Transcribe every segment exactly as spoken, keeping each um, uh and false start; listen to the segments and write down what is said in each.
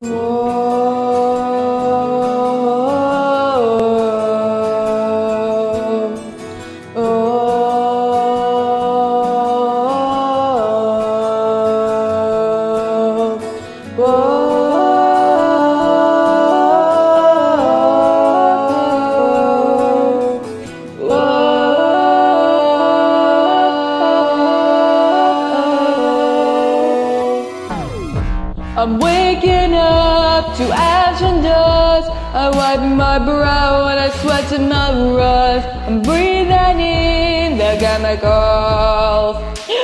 I'm waking up to ash and dust. I'm wiping my brow and I sweat in my rust. I'm breathing in the chemicals.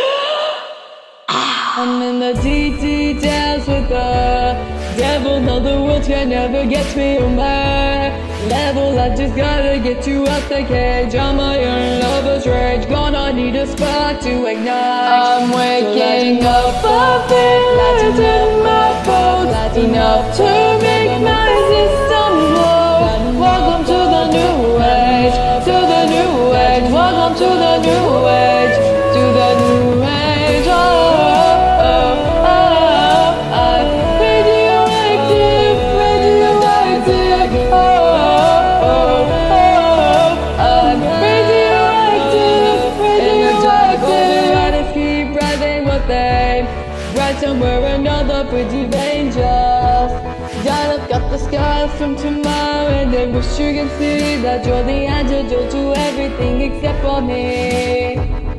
I'm in the deep details with the devil. No, the world can never get me on my level. I just gotta get you out the cage. I'm a young lover's rage. Gonna need a spark to ignite. I'm waking up a bit in my boat, enough to make my system blow. Welcome to the new age, to the new age. Welcome to the new age, to the new age. Oh, oh, oh, oh. I'm radioactive, radioactive. Oh, oh, oh, oh. I'm radioactive, radioactive. Artists keep writing what they write somewhere another pretty angels. God, I've got the scars from tomorrow, and I wish you can see that you're the antidote to everything except for me.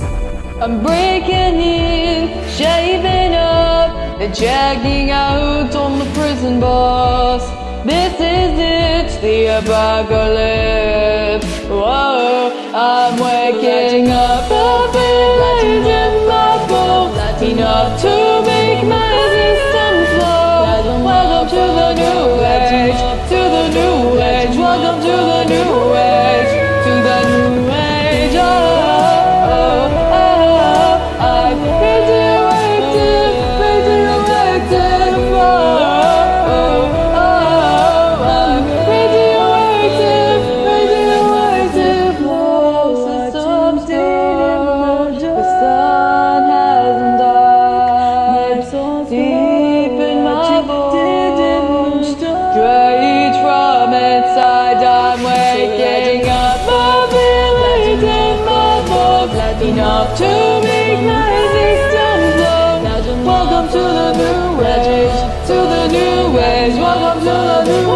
I'm breaking in, shaving up, and checking out on the prison bus. This is it, the apocalypse. Whoa, I'm waking up a bit in my boat, enough to make my system flow. Welcome to the new age, to the new age. Welcome to the new age, to the new age. Oh, oh, oh, oh. I'm radioactive, radioactive. Oh, oh, oh, oh. I'm radioactive, radioactive. Low systems down, the sun hasn't died. Deep in my bones, straight from inside, I'm waking up a village in my bones, enough to make my system blow. Welcome to the new age, to the new age. Welcome to the new